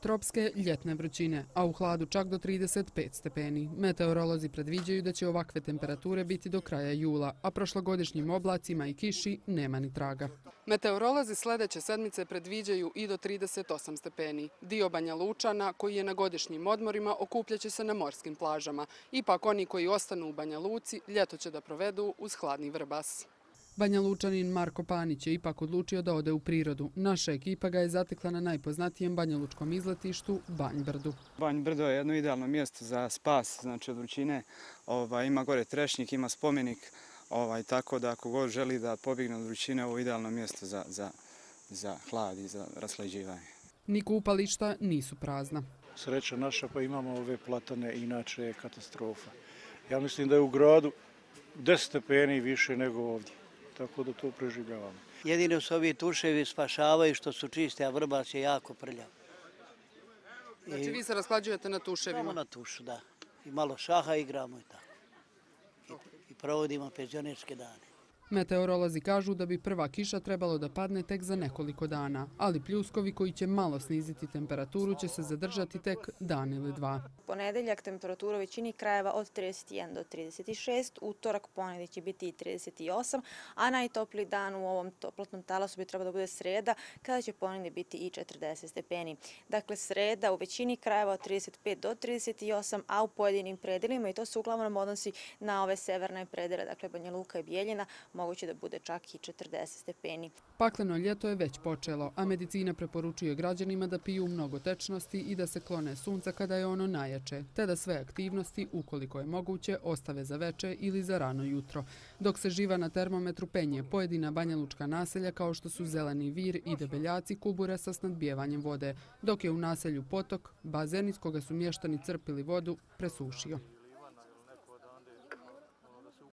tropske ljetne vrućine, a u hladu čak do 35 stepeni. Meteorolozi predviđaju da će ovakve temperature biti do kraja jula, a prošlogodišnjim oblacima i kiši nema ni traga. Meteorolozi sljedeće sedmice predviđaju i do 38 stepeni. Dio Banja Lučana, koji je na godišnjim odmorima, okupljaće se na morskim plažama. Ipak oni koji ostanu u Banja Luci ljeto će da provedu uz hladni Vrbas. Banja Lučanin Marko Panić je ipak odlučio da ode u prirodu. Naša ekipa ga je zatekla na najpoznatijem banjalučkom izletištu Banj Brdu. Banj Brdo je jedno idealno mjesto za spas, znači od vrućine. Ima gore trešnjik, ima spomenik, tako da ako god želi da pobjegne od vrućine, ovo je idealno mjesto za hlad i za raslađivanje. Ni kupališta nisu prazna. Sreća naša pa imamo ove platane, inače je katastrofa. Ja mislim da je u gradu 10 stepeni više nego ovdje. Tako da to preživljavamo. Jedino su ovi tuševi spašavaju što su čiste, a Vrbas je jako prljav. Znači vi se rasklađujete na tuševima? Samo na tušu, da. I malo šaha igramo i tako. I provodimo penzionerske dane. Meteorolozi kažu da bi prva kiša trebalo da padne tek za nekoliko dana, ali pljuskovi koji će malo sniziti temperaturu će se zadržati tek dan ili dva. Ponedeljak temperatura u većini krajeva od 31 do 36, utorak ponedjeljak će biti i 38, a najtopliji dan u ovom toplotnom talasu bi trebalo da bude sreda, kada će ponedjeljak biti i 40 stepeni. Dakle, sreda u većini krajeva od 35 do 38, a u pojedinim predelima, i to se uglavnom odnosi na ove severne predele, dakle Banja Luka i Bijeljina, moguće da bude čak i 40 stepeni. Pakleno ljeto je već počelo, a medicina preporučuje građanima da piju mnogo tečnosti i da se klone sunca kada je ono najjače, te da sve aktivnosti, ukoliko je moguće, ostave za veče ili za rano jutro. Dok se živa na termometru penje pojedina banjalučka naselja kao što su Zeleni Vir i Debeljaci kubure sa snadbijevanjem vode, dok je u naselju Potok bazen iz koga su mještani crpili vodu presušio.